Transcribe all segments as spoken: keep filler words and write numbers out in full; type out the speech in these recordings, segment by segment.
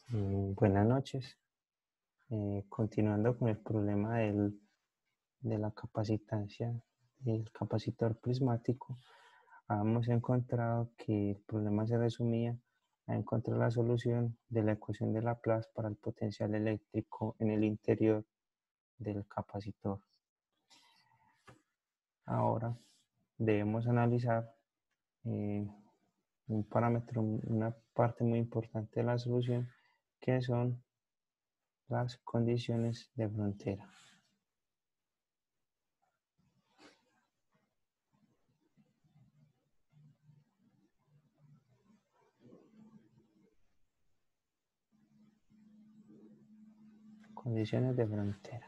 Mm, Buenas noches. Eh, continuando con el problema del, de la capacitancia del capacitor prismático, hemos encontrado que el problema se resumía a encontrar la solución de la ecuación de Laplace para el potencial eléctrico en el interior del capacitor. Ahora debemos analizar eh, un parámetro, una parte muy importante de la solución, que son las condiciones de frontera. Condiciones de frontera.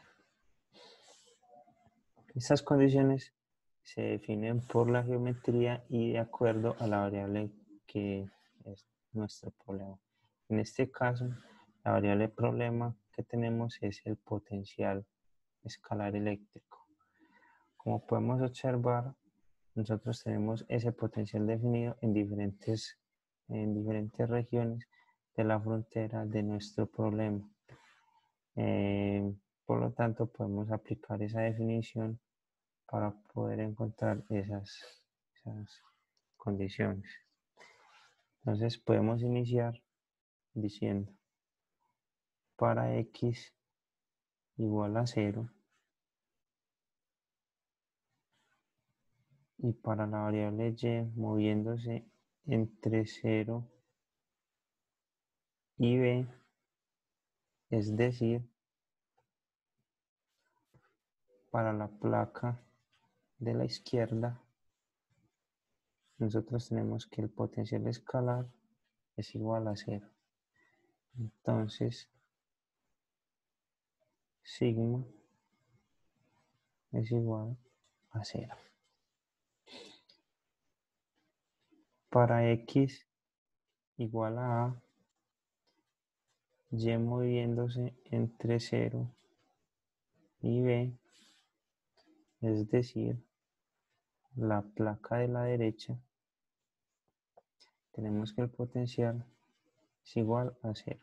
Estas condiciones se definen por la geometría y de acuerdo a la variable que es nuestro problema. En este caso, la variable problema que tenemos es el potencial escalar eléctrico. Como podemos observar, nosotros tenemos ese potencial definido en diferentes, en diferentes regiones de la frontera de nuestro problema. Eh, por lo tanto, podemos aplicar esa definición para poder encontrar esas, esas condiciones. Entonces podemos iniciar diciendo para x igual a cero y para la variable y moviéndose entre cero y b, es decir, para la placa de la izquierda, nosotros tenemos que el potencial escalar es igual a cero. Entonces, sigma es igual a cero. Para x igual a a, y moviéndose entre cero y b, es decir, la placa de la derecha, tenemos que el potencial es igual a cero.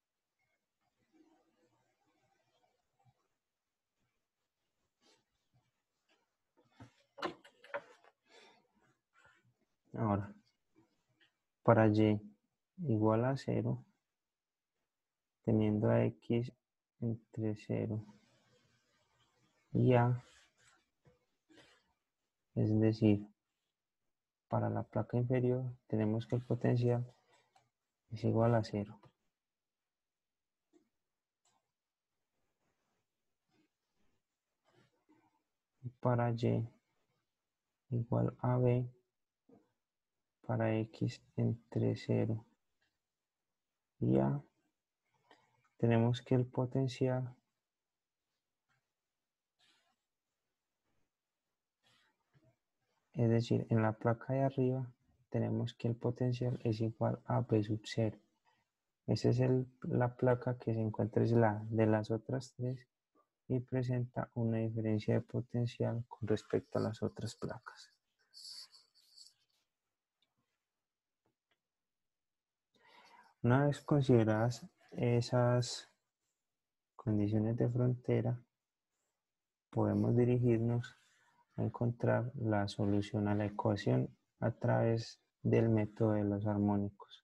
Ahora, para y igual a cero, teniendo a x entre cero y a, es decir, para la placa inferior tenemos que el potencial es igual a cero. Para y igual a b, para x entre cero y a, tenemos que el potencial es decir, en la placa de arriba tenemos que el potencial es igual a B sub cero. Esa es el, la placa que se encuentra aislada de las otras tres y presenta una diferencia de potencial con respecto a las otras placas. Una vez consideradas esas condiciones de frontera, podemos dirigirnos a encontrar la solución a la ecuación a través del método de los armónicos.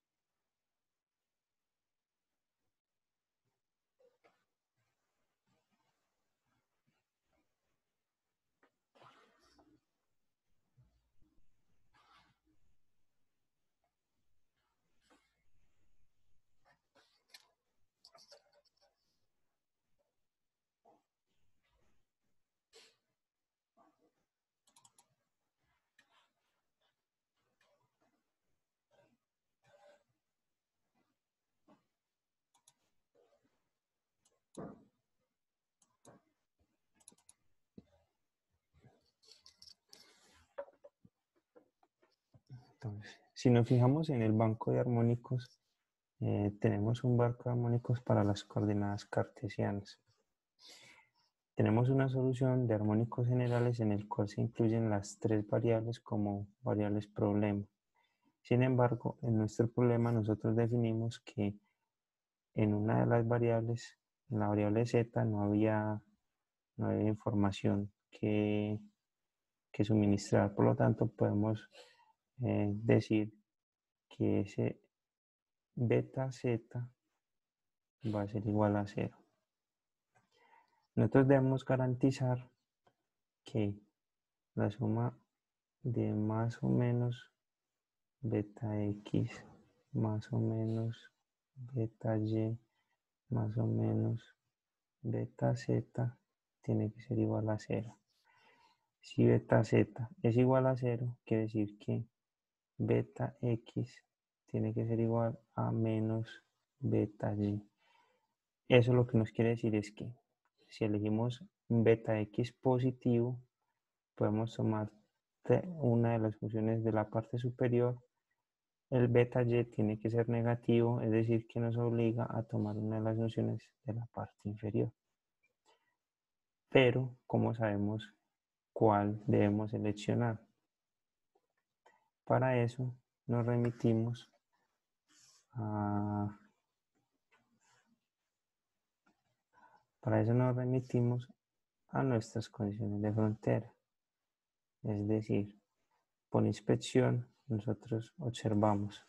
Entonces, si nos fijamos en el banco de armónicos, eh, tenemos un banco de armónicos para las coordenadas cartesianas. Tenemos una solución de armónicos generales en el cual se incluyen las tres variables como variables problema. Sin embargo, en nuestro problema nosotros definimos que en una de las variables, en la variable z, no había, no había información que, que suministrar. Por lo tanto, podemos eh, decir que ese beta z va a ser igual a cero. Nosotros debemos garantizar que la suma de más o menos beta x más o menos beta y más o menos beta z tiene que ser igual a cero. Si beta z es igual a cero, quiere decir que beta x tiene que ser igual a menos beta y. Eso lo que nos quiere decir es que si elegimos un beta x positivo, podemos tomar una de las funciones de la parte superior. El beta y tiene que ser negativo, es decir, que nos obliga a tomar una de las funciones de la parte inferior. Pero, ¿cómo sabemos cuál debemos seleccionar? Para eso nos remitimos a... Para eso nos remitimos a nuestras condiciones de frontera. Es decir, por inspección nosotros observamos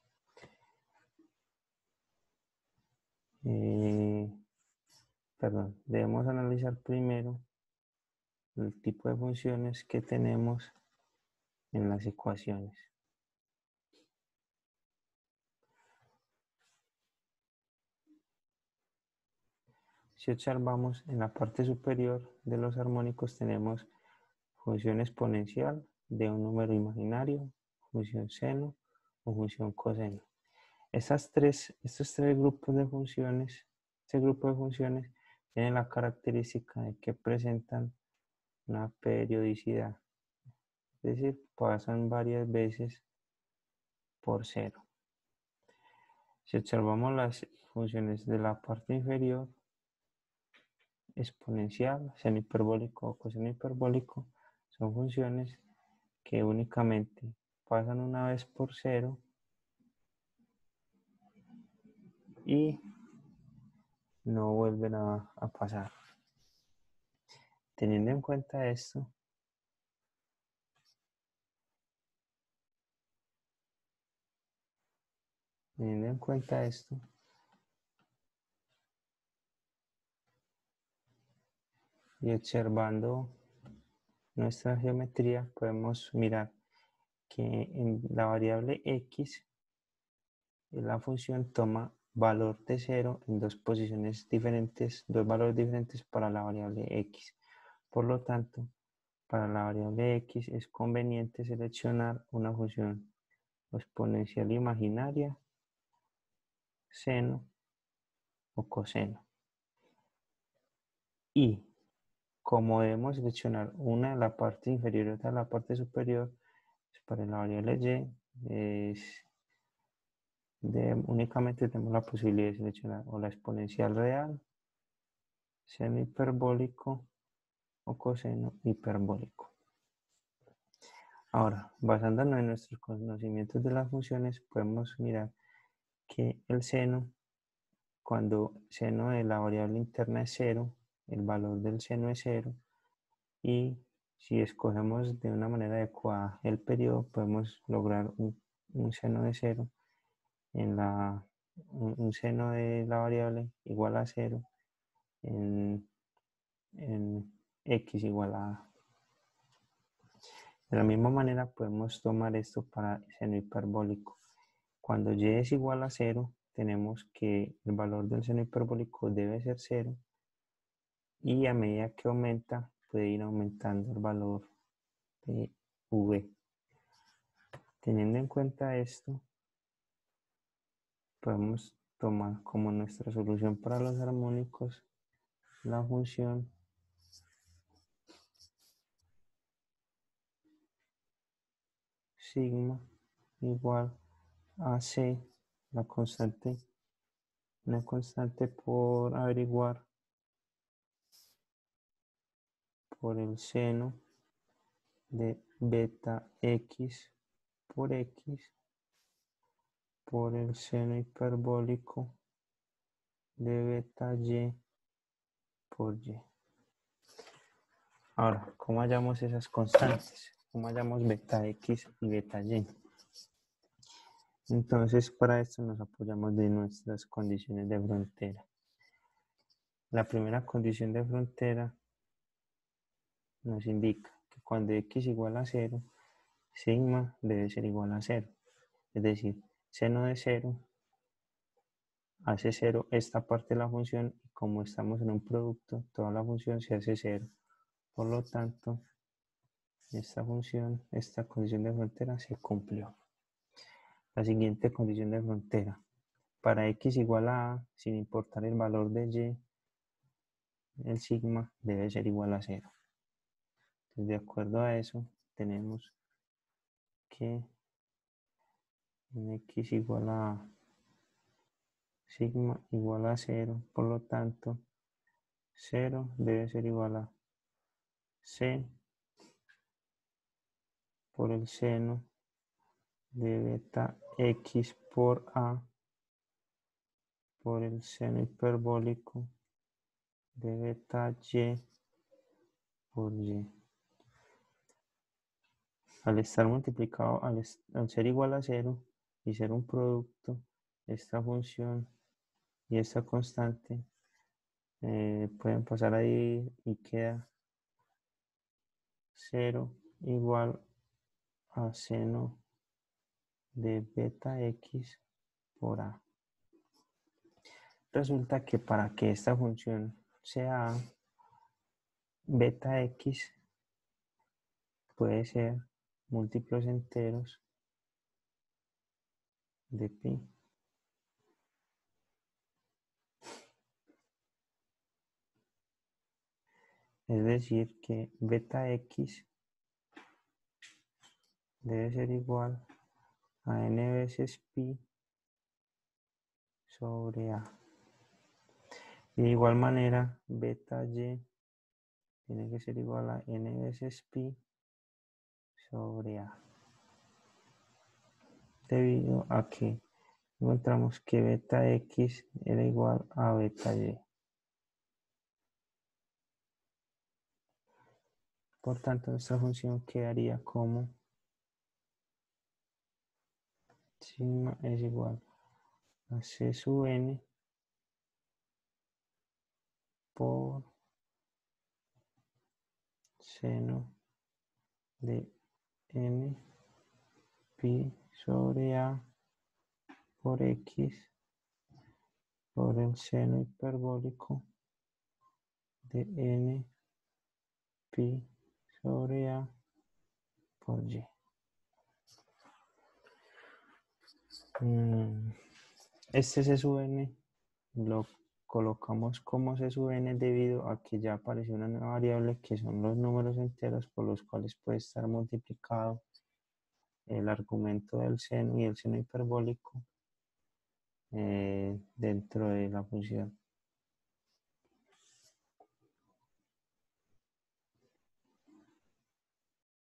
eh, perdón, debemos analizar primero el tipo de funciones que tenemos en las ecuaciones. Si observamos en la parte superior de los armónicos tenemos función exponencial de un número imaginario, función seno o función coseno. Esas tres, estos tres grupos de funciones, este grupo de funciones tienen la característica de que presentan una periodicidad, es decir, pasan varias veces por cero. Si observamos las funciones de la parte inferior, exponencial, seno hiperbólico o coseno hiperbólico, son funciones que únicamente pasan una vez por cero y no vuelven a, a pasar. Teniendo en cuenta esto, teniendo en cuenta esto, y observando nuestra geometría, podemos mirar que en la variable x, la función toma valor de cero en dos posiciones diferentes, dos valores diferentes para la variable x. Por lo tanto, para la variable x es conveniente seleccionar una función exponencial imaginaria, seno o coseno. Y como debemos seleccionar una en la parte inferior y otra en la parte superior, pues para la variable y es de, únicamente tenemos la posibilidad de seleccionar o la exponencial real, seno hiperbólico o coseno hiperbólico. Ahora, basándonos en nuestros conocimientos de las funciones, podemos mirar que el seno, cuando seno de la variable interna es cero, el valor del seno es cero, y si escogemos de una manera adecuada el periodo, podemos lograr un, un seno de cero en la un, un seno de la variable igual a cero en, en x igual a a. De la misma manera podemos tomar esto para seno hiperbólico. Cuando y es igual a cero, tenemos que el valor del seno hiperbólico debe ser cero y a medida que aumenta puede ir aumentando el valor de v. Teniendo en cuenta esto, podemos tomar como nuestra solución para los armónicos la función sigma igual a c, la constante, una constante por averiguar por el seno de beta x por x por el seno hiperbólico de beta y por y. Ahora, ¿cómo hallamos esas constantes? ¿Cómo hallamos beta x y beta y? Entonces, para esto nos apoyamos de nuestras condiciones de frontera. La primera condición de frontera nos indica que cuando x igual a cero, sigma debe ser igual a cero. Es decir, seno de cero hace cero esta parte de la función y como estamos en un producto, toda la función se hace cero. Por lo tanto, esta función, esta condición de frontera se cumplió. La siguiente condición de frontera. Para x igual a a, sin importar el valor de y, el sigma debe ser igual a cero. Entonces, de acuerdo a eso, tenemos que en x igual a a, sigma igual a cero, por lo tanto, cero debe ser igual a c por el seno de beta x por a por el seno hiperbólico de beta y por y. Al estar multiplicado, al, al ser igual a cero y ser un producto, esta función y esta constante eh, pueden pasar ahí y queda cero igual a seno de beta x por a. Resulta que para que esta función sea a, beta x puede ser múltiplos enteros de pi. Es decir, que beta x debe ser igual a n veces pi sobre a. Y de igual manera, beta y tiene que ser igual a n veces pi sobre a. Debido a que encontramos que beta x era igual a beta y. Por tanto, nuestra función quedaría como sigma es igual a c sub n por seno de n pi sobre a por x por el seno hiperbólico de n pi sobre a por y. Este c sub n lo colocamos como c sub n debido a que ya apareció una nueva variable que son los números enteros por los cuales puede estar multiplicado el argumento del seno y el seno hiperbólico eh, dentro de la función.